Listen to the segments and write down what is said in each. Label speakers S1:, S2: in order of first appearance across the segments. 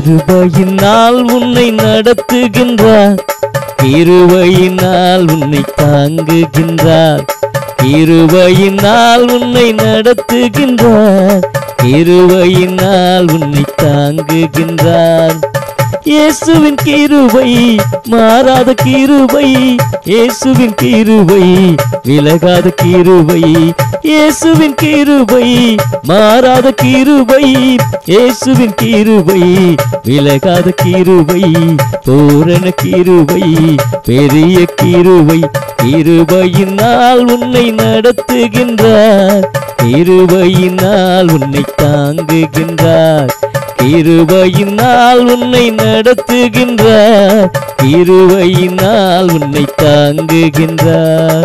S1: கிருபையினால் உன்னை நடத்துகின்றார், கிருபையினால் உன்னை தாங்குகின்றார், கிருபையினால் உன்னை நடத்துகின்றார், கிருபையினால் உன்னை தாங்குகின்றார். இயேசுவின் கிருபை மாறாத கிருபை, இயேசுவின் கிருபை விலகாத கிருபை, இயேசுவின் கிருபை மாறாத கிருபை, இயேசுவின் கிருபை விலகாத கிருபை, பூரண கிருபை பெரிய கிருபை. கிருபையினால் உன்னை நடத்துகின்றார், கிருபையினால் உன்னை தாங்குகின்றார், கிருபையினால் உன்னை நடத்துகின்றார், கிருபையினால் உன்னை தாங்குகின்றார்.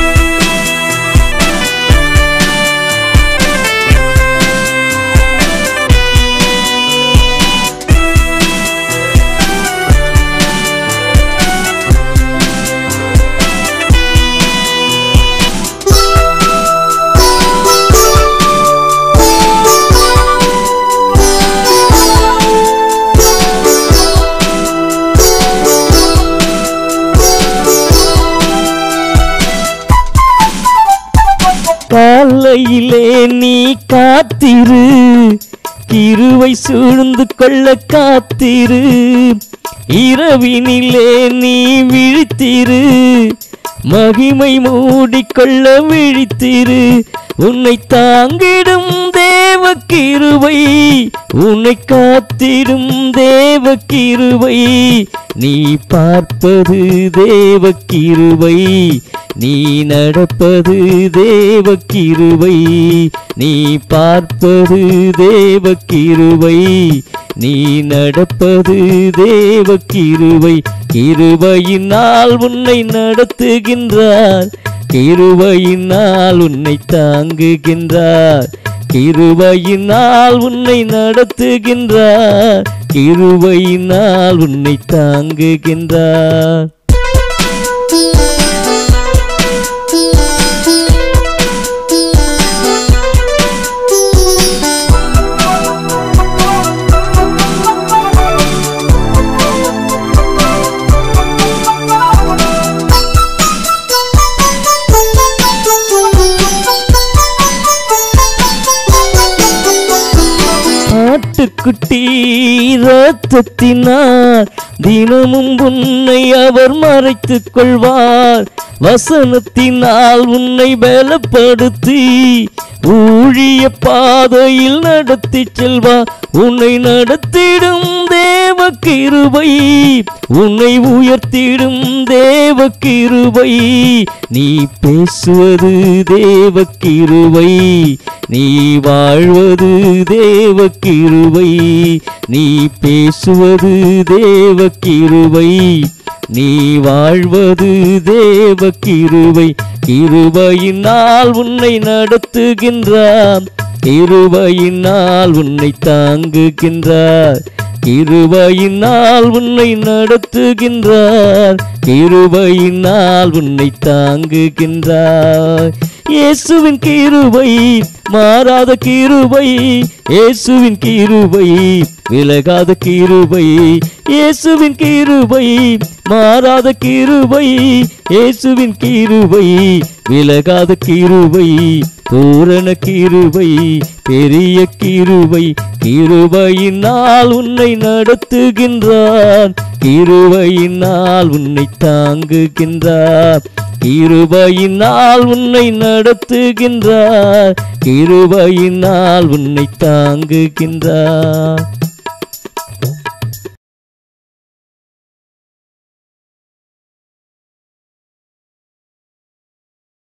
S1: காலையிலே நீ காத்திரு, கிருபை சூழ்ந்து கொள்ள காத்திரு, இரவினிலே நீ விழித்திரு, மகிமை மூடிக்கொள்ள விழித்திரு. உன்னை தாங்கிடும் தேவ கிருபை, உன்னை காத்திடும் தேவ கிருபை, நீ பார்ப்பது தேவ கிருபை, நீ நடப்பது தேவ கிருபை, நீ பார்ப்பது தேவ கிருபை, நீ நடப்பது தேவ கிருபை. கிருபையினால் உன்னை நடத்துகின்றார், கிருபையினால் உன்னை தாங்குகின்றார், கிருபையினால் உன்னை நடத்துகின்றார், கிருபையினால் உன்னை தாங்குகின்றார். ஆட்டுக்குட்டி இரத்தத்தினார் தினமும் உன்னை அவர் மறைத்துக் கொள்வார், வசனத்தினால் உன்னை பலப்படுத்தி ஊழிய பாதையில் நடத்தி செல்வார். உன்னை நடத்திடும் தேவ கிருபை, உன்னை உயர்த்திடும் தேவ கிருபை, நீ பேசுவது தேவ கிருபை, நீ வாழ்வது தேவ கிருபை, நீ பேசுவது தேவ கிருபை, நீ வாழ்வது தேவ கிருபை. கிருபையினால் உன்னை நடத்துகின்றார், கிருபையினால் உன்னை தாங்குகின்றார், கிருபையினால் உன்னை நடத்துகின்றார், கிருபையினால் உன்னை தாங்குகின்றார். இயேசுவின் கிருபை மாறாத கிருபை, இயேசுவின் கிருபை விலகாத கிருபை, இயேசுவின் கிருபை மாறாத கிருபை, இயேசுவின் கிருபை விலகாத கிருபை, பூரண கிருபை பெரிய கிருபை. கிருபையினால் உன்னை நடத்துகின்றார், கிருபையினால் உன்னை தாங்குகின்றார், கிருபையினால் உன்னை நடத்துகின்றார், கிருபையினால் உன்னை தாங்குகின்றார்.